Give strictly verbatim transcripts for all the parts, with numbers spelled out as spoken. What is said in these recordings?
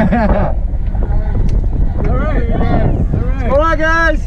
All right. All right. All right, guys.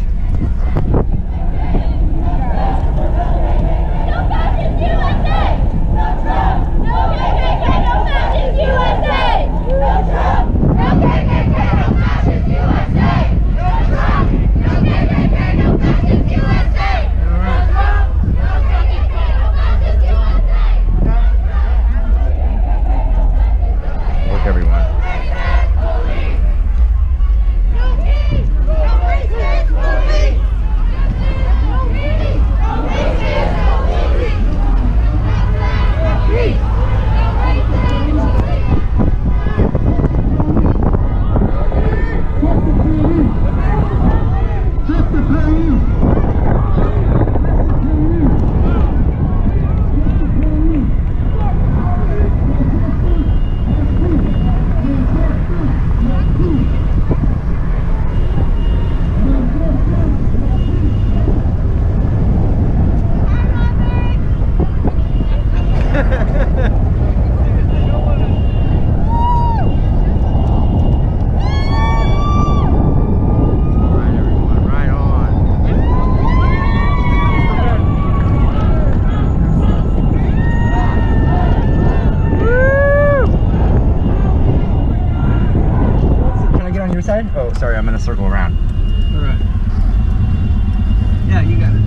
Oh, sorry, I'm gonna circle around. All right. Yeah, you got it.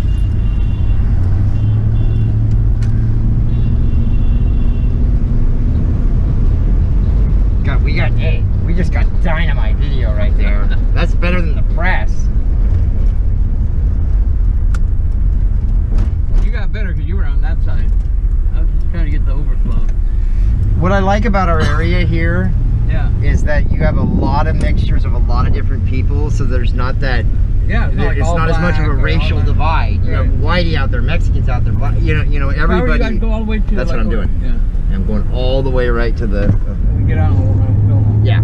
God, we got, hey, we just got dynamite video right there. That's better than the press. You got better because you were on that side. I was just trying to get the overflow. What I like about our area here yeah. is that you have a lot of mixtures of a lot of different people, so there's not that, yeah, it's not, like it's not as much of a racial divide. You right. have whitey out there, Mexicans out there, you know, you know, everybody. You guys go all the way to that's like, what I'm doing. Yeah. I'm going all the way right to the. Uh, we get out and we'll film. Yeah.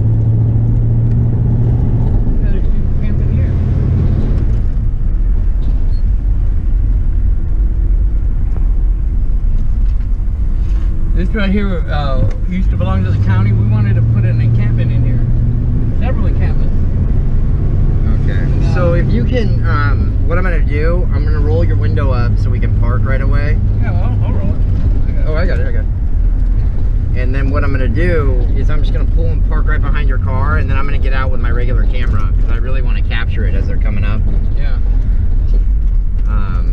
This right here uh, used to belong to the county. We wanted to put an encampment in here. Several encampments. Okay. Uh, so if you can, um, what I'm going to do, I'm going to roll your window up so we can park right away. Yeah, well, I'll roll it. I got oh, I got it. I got it. And then what I'm going to do is I'm just going to pull and park right behind your car, and then I'm going to get out with my regular camera because I really want to capture it as they're coming up. Yeah. Um,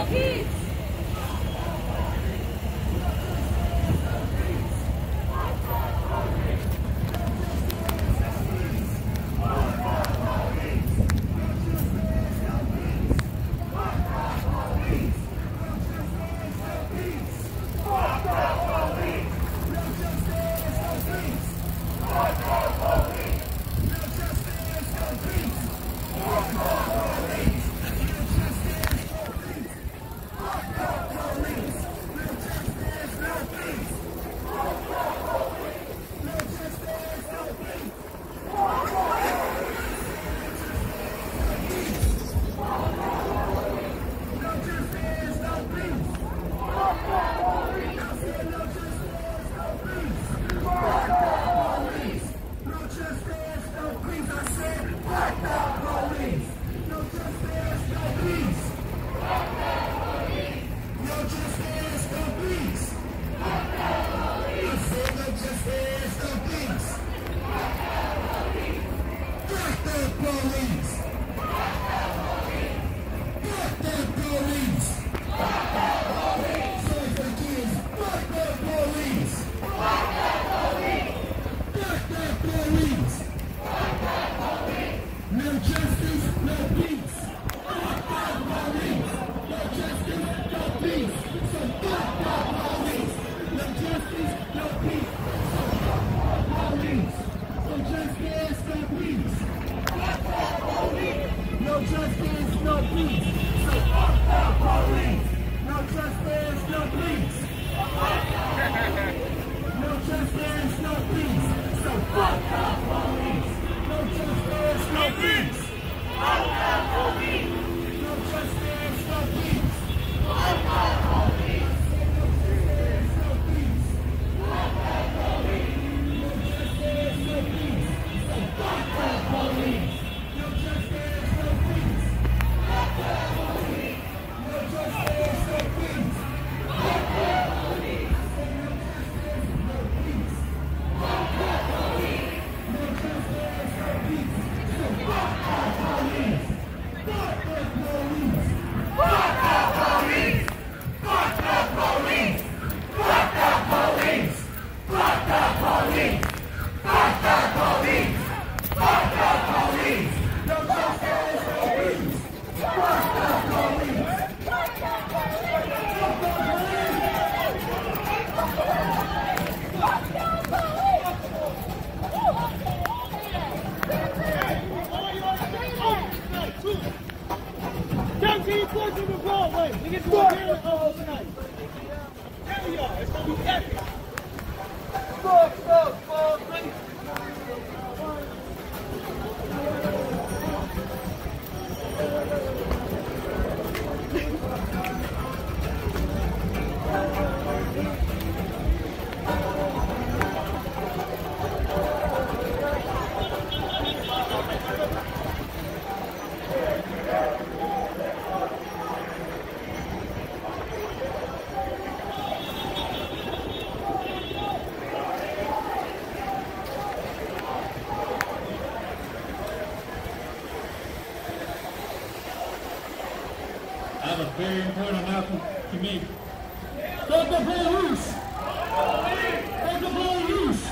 Very important announcement to me. Stop the police! Stop the police!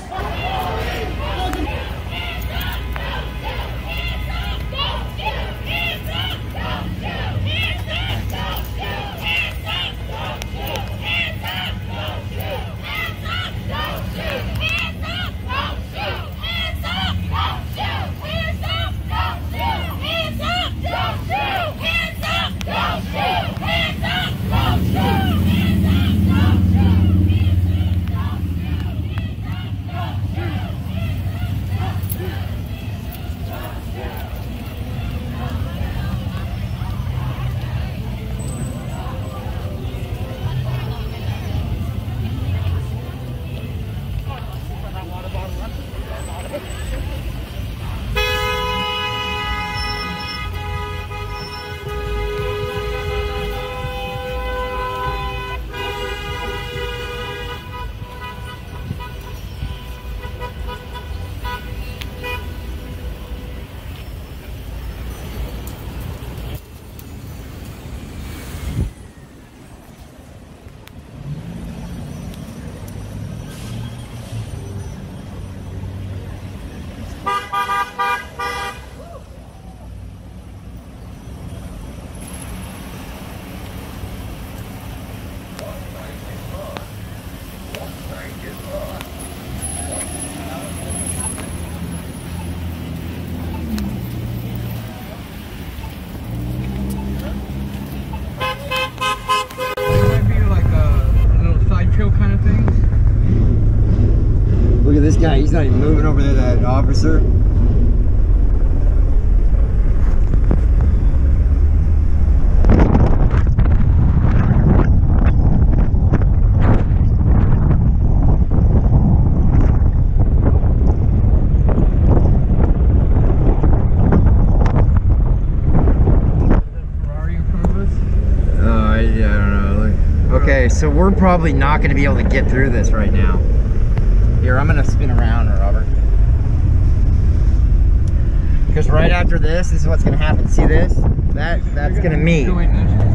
guy, he's not even moving over there, that officer. Okay, so we're probably not going to be able to get through this right now. Here, I'm going to spin around, Robert. Because right after this, this is what's going to happen. See this? That That's going to meet.